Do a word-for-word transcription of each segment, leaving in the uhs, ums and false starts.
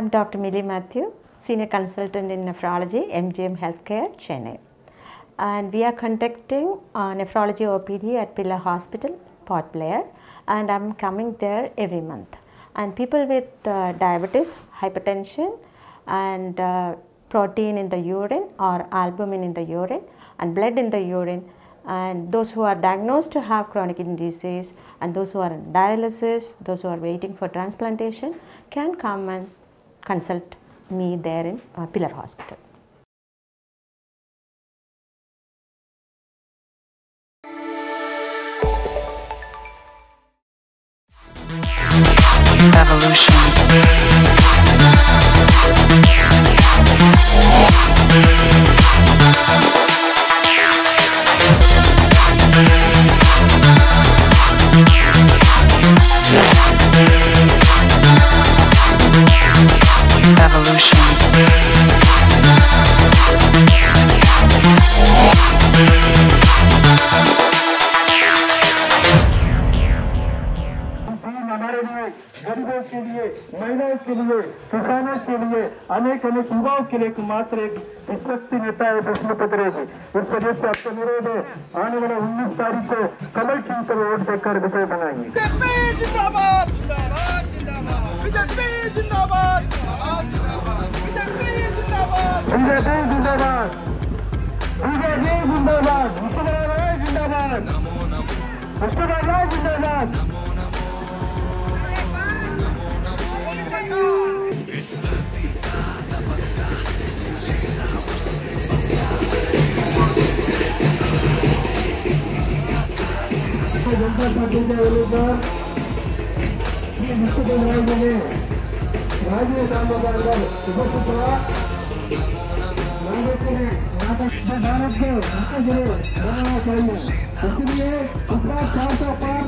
I'm Doctor Millie Matthew, Senior Consultant in Nephrology, M G M Healthcare, Chennai. And we are conducting uh, nephrology O P D at Pillar Hospital, Port Blair, and I'm coming there every month. And people with uh, diabetes, hypertension, and uh, protein in the urine or albumin in the urine and blood in the urine, and those who are diagnosed to have chronic kidney disease, and those who are in dialysis, those who are waiting for transplantation can come and consult me there in uh, Pillar Hospital. Evolution. Evolution. हमारे लिए गरीबों के लिए महिलाओं के लिए किसानों के लिए अनेक अनेक युवाओं के लिए एकमात्र एक विश्वस्त नेता है विष्णु पत्रे जी। इस वजह से आपको अनुरोध है आने वाला उन्नीस तारीख को कमल चिन्ह पर वोट देकर विजय बनाएंगे। जिंदाबाद बीजेपी जिंदाबाद बीजेपी जिंदाबाद बीजेपी जिंदाबाद बीजेपी जिंदाबाद मुस्तफा जिंदाबाद मुस्तफा जिंदाबाद। जनता पार्टी के उम्मीदवार मुस्तफा जी ने राज्य कामगार उपस्थित हुआ। भारत को भारत को बनाना चाहिए, इसलिए उसका चार सौ पार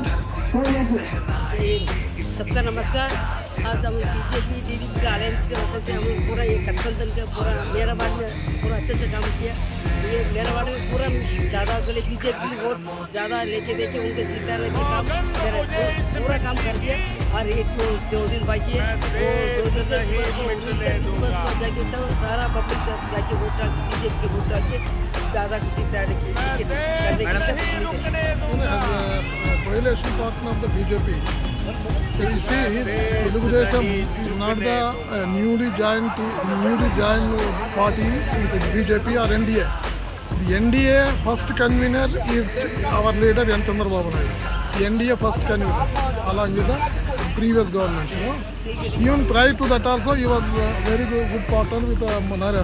सबका नमस्कार। आज हम बीजेपी टीडीपी का अलायंस के वजह से हम पूरा ये गठबंधन का पूरा मेराबाद में पूरा अच्छे से काम किया। ये मेराबाद में पूरा ज़्यादा के लिए बीजेपी वोट ज़्यादा लेके देके उनके जिताने के काम मेरा पूरा काम कर दिया। और एक दो दो दिन बाकी है, वो दो दिन से सुबह सुबह सुबह जाके सब सारा पब्लिक जाके वोट डाल बीजेपी के वोट डाल के ज़्यादा जिताने की coalition partner of the B J P. You see, Telugu Desam is not the uh, newly joined newly joined party with the B J P or N D A. The N D A first convener is our leader N. Chandrababu Naidu. The N D A first convener along with the previous government. You know? Even prior to that also, he was a very good, good partner with uh,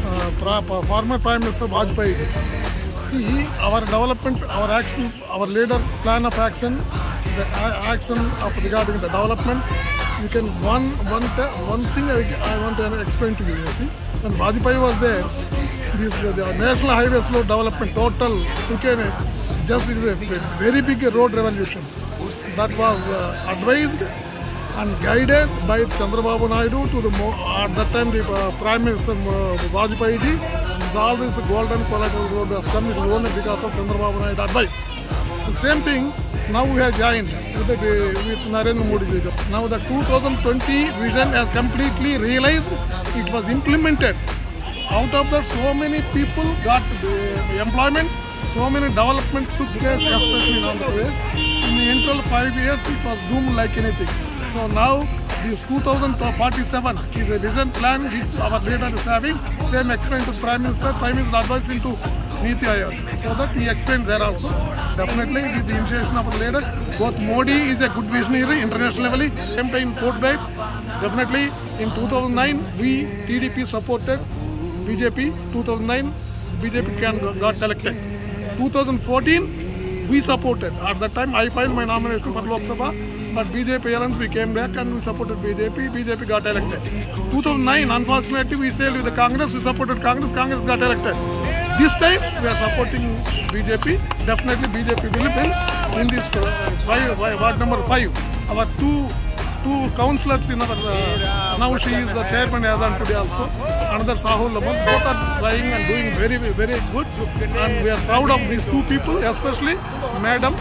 uh, former Prime Minister Vajpayee. See, our development, our action, our leader plan of action, the action of regarding the development, you can one one one thing I, I want to explain to you. You see, when Vajpayee was there, this the, the national highways road development total took a just is a very big road revolution that was uh, advised and guided by Chandrababu Naidu to the at that time the uh, Prime Minister uh, Vajpayee ji. All this golden collateral road has come, it is only because of Chandrababu Naidu advice. The same thing now we have joined with, the, with Narendra Modi ji. Now the two thousand twenty vision has completely realized, it was implemented. Out of that, so many people got uh, employment, so many development took place, especially in Andhra Pradesh. In the interval five years, it was doomed like anything. So now this two thousand forty-seven is a vision plan which our leader is having. Same explained to Prime Minister, Prime Minister advice into Niti Aayog. So that he explained there also. Definitely with the initiation of our leader, both Modi is a good visionary international level. Same time Port Blair. Definitely in two thousand nine we T D P supported B J P. two thousand nine B J P can got elected. two thousand fourteen we supported. At that time I filed my nomination for Lok Sabha. But B J P alliance we came back and we supported B J P. B J P got elected. two thousand nine, unfortunately, we sailed with the Congress. We supported Congress. Congress got elected. This time we are supporting B J P. Definitely B J P will win in this uh, five, ward number five. Our two two councillors in our uh, now she is the chairman as on today also. Another Sahul Laman. Both are trying and doing very very good. And we are proud of these two people, especially Madam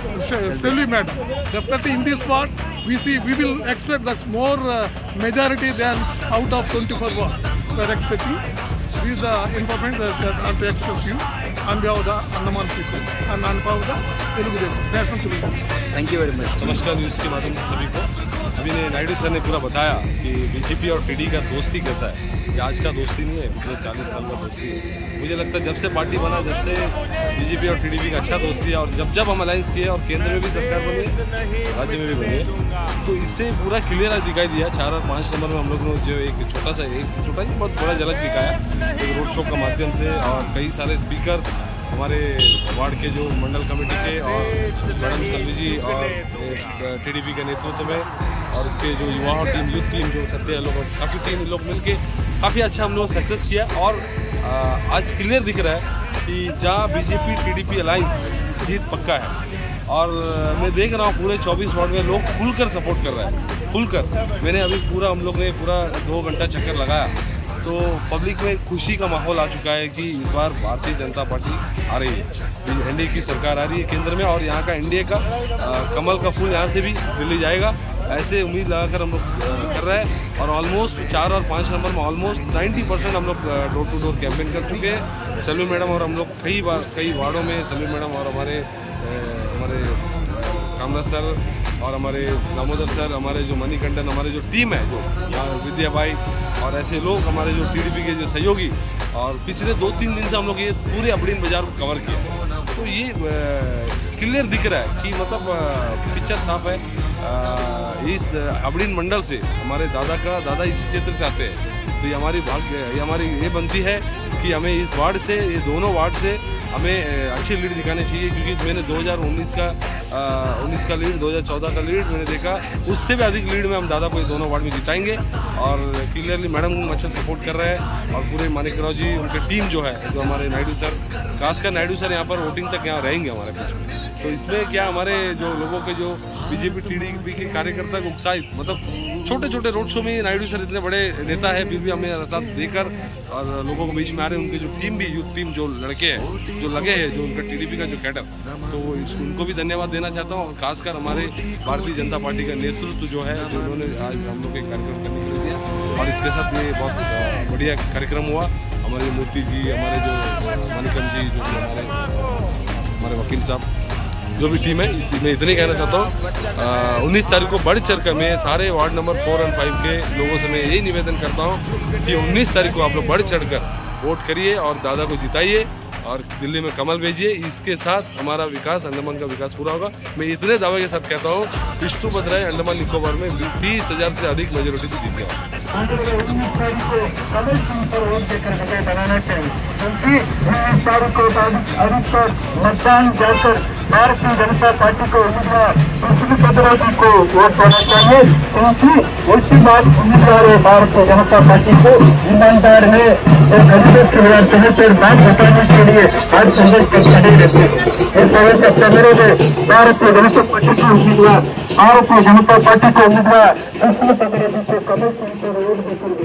Selvi madam. Definitely in this ward, we see we will expect that more uh, majority than out of twenty-four wards. So are expecting. This is the information that I have to express you on behalf of the Andaman people and on behalf of the Telugu Desam, National Telugu Desam. Thank you very much. नमस्कार news के माध्यम से सभी को। अभी ने Naidu sir ने पूरा बताया कि बीजेपी और टीडी का दोस्ती कैसा है। ये आज का दोस्ती नहीं है, पिछले चालीस साल का दोस्ती है। मुझे लगता है जब से पार्टी बना, जब से बीजेपी और टीडीपी का अच्छा दोस्ती है, और जब जब हम अलायंस किए और केंद्र में भी सरकार बनी, राज्य में भी बनी है, तो इससे पूरा क्लियर दिखाई दिया। चार और पाँच नंबर में हम लोग ने जो एक छोटा सा एक छोटा नहीं बहुत बड़ा झलक दिखाया एक रोड शो के माध्यम से, और कई सारे स्पीकर हमारे वार्ड के जो मंडल कमेटी के और मैडम सलवी जी और टीडीपी के नेतृत्व में, और इसके जो युवा टीम यूथ टीम जो सत्य लोग काफ़ी टीम लोग मिलके काफ़ी अच्छा हम लोग सक्सेस किया। और आज क्लियर दिख रहा है कि जहाँ बीजेपी टीडीपी अलायंस जीत पक्का है। और मैं देख रहा हूँ पूरे चौबीस वार्ड में लोग खुलकर सपोर्ट कर रहे हैं, खुलकर। मैंने अभी पूरा हम लोग ने पूरा दो घंटा चक्कर लगाया, तो पब्लिक में खुशी का माहौल आ चुका है कि इस बार भारतीय जनता पार्टी आ रही है, एनडीए की सरकार आ रही है केंद्र में, और यहाँ का एनडीए का आ, कमल का फूल यहाँ से भी दिल्ली जाएगा, ऐसे उम्मीद लगाकर हम लोग कर रहे हैं। और ऑलमोस्ट चार और पाँच नंबर में ऑलमोस्ट नब्बे परसेंट हम लोग डोर टू डोर कैंपेन कर चुके हैं। सलवी मैडम और हम लोग कई बार कई वार्डों में सलवी मैडम और हमारे हमारे कामराज सर और हमारे दामोदर सर, हमारे जो मणिकंठन, हमारे जो टीम है, जो विद्या भाई और ऐसे लोग हमारे जो टीडीपी के जो सहयोगी, और पिछले दो तीन दिन से हम लोग ये पूरे अबड़ीन बाजार को कवर किया। तो ये क्लियर दिख रहा है कि मतलब पिक्चर साफ है। आ, इस अबड़ीन मंडल से हमारे दादा का दादा इस क्षेत्र से आते हैं, तो ये हमारी भाग्य ये हमारी ये बनती है कि हमें इस वार्ड से, ये दोनों वार्ड से हमें अच्छी लीड दिखानी चाहिए, क्योंकि मैंने दो हज़ार उन्नीस का उन्नीस का लीड, दो हज़ार चौदह का लीड मैंने देखा, उससे भी अधिक लीड में हम दादा को ये दोनों वार्ड में जिताएंगे। और क्लियरली मैडम को अच्छा सपोर्ट कर रहे हैं, और पूरे मानिकराव जी उनके टीम जो है, जो हमारे नायडू सर, खासकर नायडू सर यहाँ पर वोटिंग तक यहाँ रहेंगे हमारे बीच में। तो इसमें क्या हमारे जो लोगों के जो बीजेपी टीडीपी के कार्यकर्ता को उत्साहित, मतलब छोटे छोटे रोड शो में नायडू सर इतने बड़े नेता है, फिर भी हमें साथ देकर और लोगों के बीच में आ रहे हैं। उनकी जो टीम भी यूथ टीम जो लड़के हैं जो लगे हैं, जो उनका टीडीपी का जो कैडर, तो इस उनको भी धन्यवाद देना चाहता हूँ। और खासकर हमारे भारतीय जनता पार्टी का नेतृत्व जो है, जो उन्होंने आज हम लोग एक कार्यक्रम करने के लिए दिया, और इसके साथ ये बहुत बढ़िया कार्यक्रम हुआ। हमारे मूर्ति जी, हमारे जो मणिकम जी, जो हमारे हमारे वकील साहब, जो भी टीम है, इस मैं इतने कहना चाहता हूँ। उन्नीस तारीख को बढ़ चढ़ कर मैं सारे ward number four and five के लोगों से मैं यही निवेदन करता हूँ कि उन्नीस तारीख को आप लोग बढ़ चढ़ कर वोट करिए और दादा को जिताइए और दिल्ली में कमल भेजिए। इसके साथ हमारा विकास, अंडमान का विकास पूरा होगा। मैं इतने दावे के साथ कहता हूँ, विष्णु भद्राय अंडमान निकोबार में बीस हजार से अधिक मेजोरिटी से जीत गया। उन्नीस तारीख को कमल सिंह पर वोट देकर हमें बनाना चाहिए, क्योंकि उन्नीस तारीख को अधिकतर मतदान जाकर भारतीय जनता पार्टी को उम्मीदवार विष्णु भद्राय जी को वोट देना चाहिए, क्योंकि उसी बात उम्मीदवार है भारतीय जनता पार्टी को ईमानदार है और गरीबों के बेहतर बात बताने के लिए हर संघर्ष पर खड़े रहते हैं। इस तरह से चंद्रों में भारतीय जनता पार्टी को उम्मीदवार भारतीय जनता पार्टी को उम्मीदवार विष्णु भद्राय जी को कमल सिंह पर वोट देकर